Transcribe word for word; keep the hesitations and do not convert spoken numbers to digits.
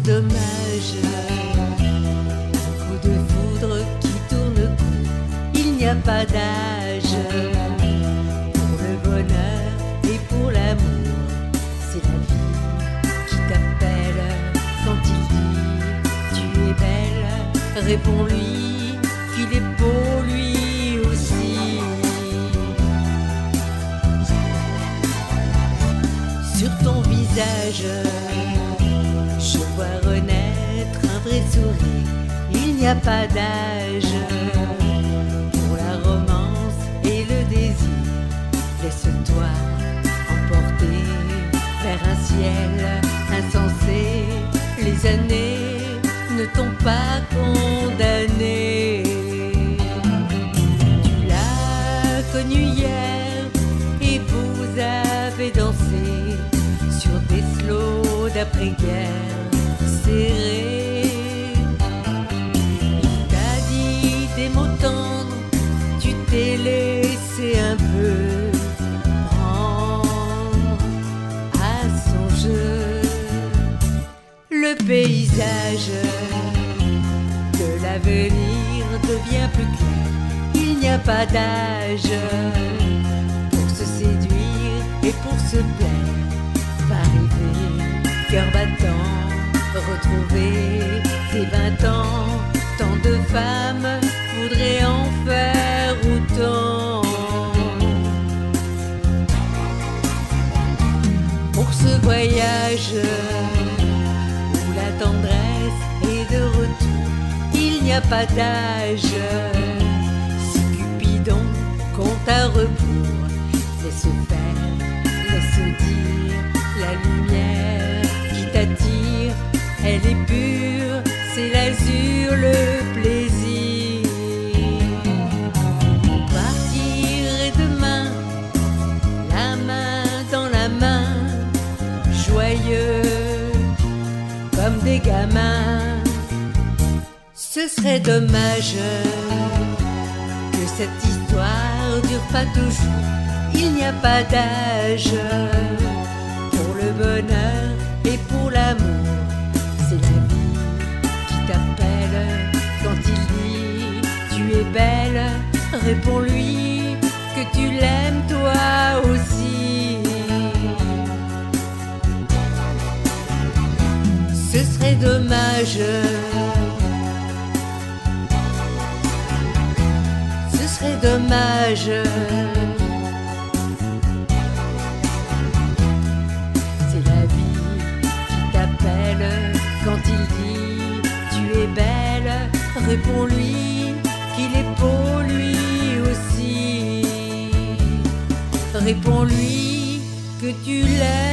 dommage. Un coup de foudre qui tourne court, il n'y a pas d'âge. Pour le bonheur et pour l'amour, c'est la vie qui t'appelle. Quand il dit tu es belle, réponds-lui qu'il est beau lui aussi. Sur ton visage, je vois renaître un vrai sourire. Il n'y a pas d'âge pour la romance et le désir. Laisse-toi emporter vers un ciel insensé. Les années ne t'ont pas condamné. Tu l'as connu hier et vous avez dansé sur des slows d'après-guerre serrés. Il t'a dit des mots tendres, tu t'es laissé un peu prendre à son jeu. Le paysage de l'avenir devient plus clair. Il n'y a pas d'âge pour se séduire et pour se plaire. Va arriver, cœur battant, retrouver tes vingt ans. Tant de femmes voudraient en faire autant. Pour ce voyage où la tendresse est de retour, il n'y a pas d'âge. Si Cupidon compte à rebours, laisse faire, laisse dire. La lumière qui t'attire, elle est pure, c'est l'azur, le plaisir. Partirai demain, la main dans la main, joyeux comme des gamins. Ce serait dommage que cette histoire dure pas toujours. Il n'y a pas d'âge pour le bonheur et pour l'amour. C'est la vie qui t'appelle. Quand il dit tu es belle, réponds-lui que tu l'aimes toi aussi. Ce serait dommage, ce serait dommage. C'est la vie qui t'appelle. Quand il dit tu es belle, réponds-lui qu'il est beau lui aussi. Réponds-lui que tu l'aimes.